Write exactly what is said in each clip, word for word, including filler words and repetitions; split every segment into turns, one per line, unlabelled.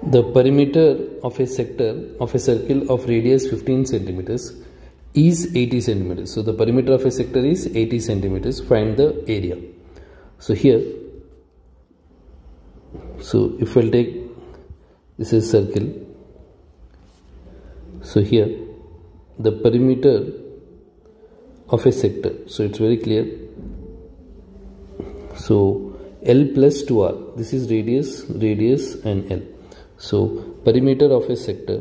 The perimeter of a sector of a circle of radius fifteen centimeters is eighty centimeters. So the perimeter of a sector is eighty centimeters. Find the area. So here, so if we'll take, this is circle. So here the perimeter of a sector, so it's very clear. So L plus two R, this is radius, radius and L. So perimeter of a sector,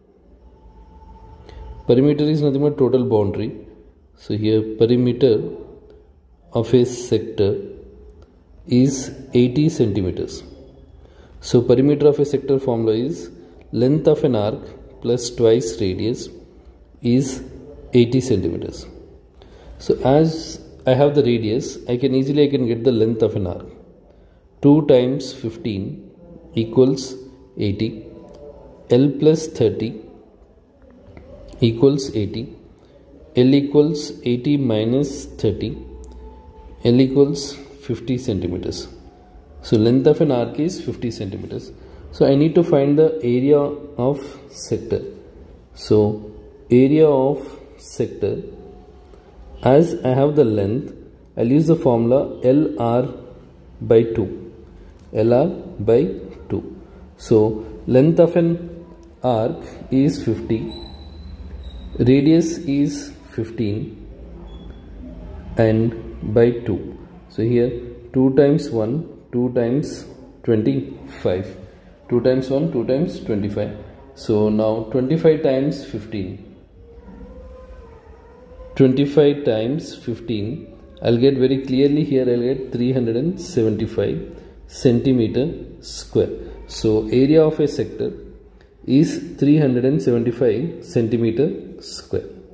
perimeter is nothing but total boundary. So here perimeter of a sector is eighty centimeters. So perimeter of a sector formula is length of an arc plus twice radius is eighty centimeters. So as I have the radius, I can easily I can get the length of an arc. two times fifteen equals eighty. L plus thirty equals eighty. L equals eighty minus thirty. L equals fifty centimeters. So length of an arc is fifty centimeters. So I need to find the area of sector. So area of sector, as I have the length, I'll use the formula L R by two. L R by two. So length of an arc is fifty, radius is fifteen, and by two. So here two times one, two times twenty-five. two times one, two times twenty-five. So now twenty-five times fifteen. twenty-five times fifteen. I'll get very clearly here, I'll get three hundred seventy-five centimeter square. So area of a sector is three hundred seventy-five centimeter square.